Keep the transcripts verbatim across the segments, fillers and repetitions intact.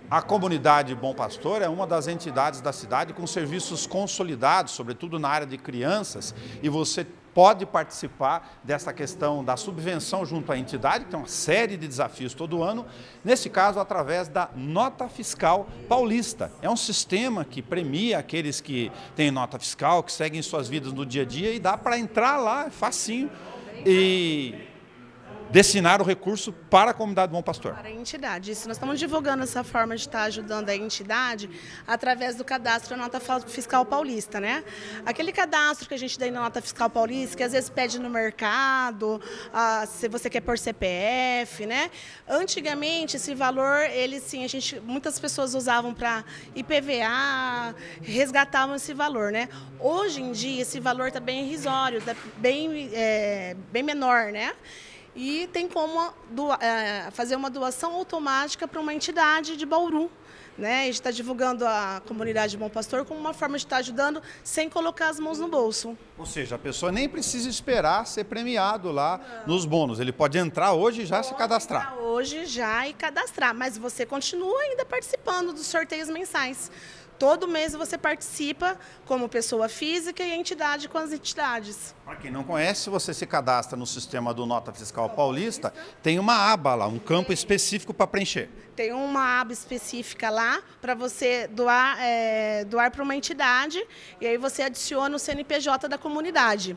A comunidade Bom Pastor é uma das entidades da cidade com serviços consolidados, sobretudo na área de crianças, e você pode participar dessa questão da subvenção junto à entidade, que tem uma série de desafios todo ano, nesse caso através da Nota Fiscal Paulista. É um sistema que premia aqueles que têm nota fiscal, que seguem suas vidas no dia a dia e dá para entrar lá, é facinho, e destinar o recurso para a comunidade Bom Pastor. Para a entidade. Isso, nós estamos divulgando essa forma de estar ajudando a entidade através do cadastro da Nota Fiscal Paulista, né? Aquele cadastro que a gente dá na Nota Fiscal Paulista, que às vezes pede no mercado, ah, se você quer pôr C P F, né? Antigamente, esse valor, ele sim, a gente, muitas pessoas usavam para I P V A, resgatavam esse valor, né? Hoje em dia, esse valor está bem irrisório, está bem, é, bem menor, né? E tem como doa, é, fazer uma doação automática para uma entidade de Bauru. Né? A gente está divulgando a comunidade Bom Pastor como uma forma de estar ajudando sem colocar as mãos no bolso. Ou seja, a pessoa nem precisa esperar ser premiado lá Não. nos bônus. Ele pode entrar hoje e já pode se cadastrar. Entrar hoje já e cadastrar, mas você continua ainda participando dos sorteios mensais. Todo mês você participa como pessoa física e a entidade com as entidades. Para quem não conhece, você se cadastra no sistema do Nota Fiscal Paulista, tem uma aba lá, um campo específico para preencher. Tem uma aba específica lá para você doar, é, doar para uma entidade e aí você adiciona o C N P J da comunidade.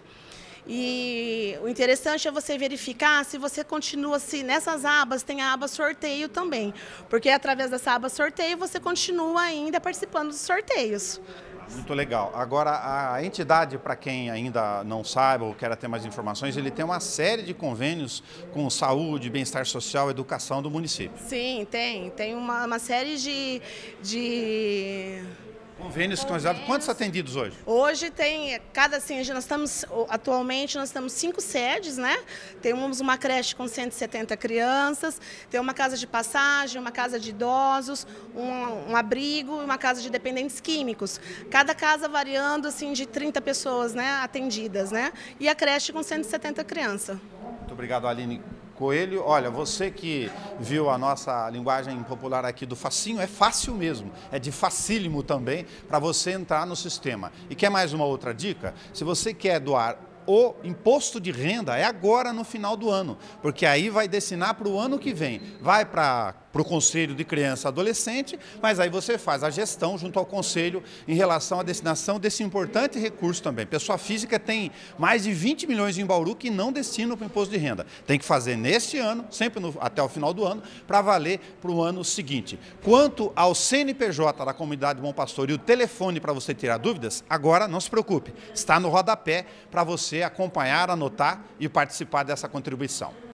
E o interessante é você verificar se você continua, se nessas abas tem a aba sorteio também, porque através dessa aba sorteio você continua ainda participando dos sorteios. Muito legal. Agora, a entidade, para quem ainda não sabe ou quer ter mais informações, ele tem uma série de convênios com saúde, bem-estar social, educação do município. Sim, tem. Tem uma, uma série de... de... Convênios que estão. Quantos atendidos hoje? Hoje tem, cada assim, nós estamos, atualmente nós temos cinco sedes, né? Temos uma creche com cento e setenta crianças, tem uma casa de passagem, uma casa de idosos, um, um abrigo e uma casa de dependentes químicos. Cada casa variando assim de trinta pessoas, né, atendidas, né? E a creche com cento e setenta crianças. Muito obrigado, Aline Coelho. Olha, você que viu a nossa linguagem popular aqui do facinho, é fácil mesmo, é de facílimo também para você entrar no sistema. E quer mais uma outra dica? Se você quer doar o imposto de renda, é agora no final do ano, porque aí vai destinar para o ano que vem, vai para para o Conselho de Criança e Adolescente, mas aí você faz a gestão junto ao Conselho em relação à destinação desse importante recurso também. Pessoa física tem mais de vinte milhões em Bauru que não destinam para o imposto de renda. Tem que fazer neste ano, sempre no, até o final do ano, para valer para o ano seguinte. Quanto ao C N P J da comunidade Bom Pastor e o telefone para você tirar dúvidas, agora não se preocupe, está no rodapé para você acompanhar, anotar e participar dessa contribuição.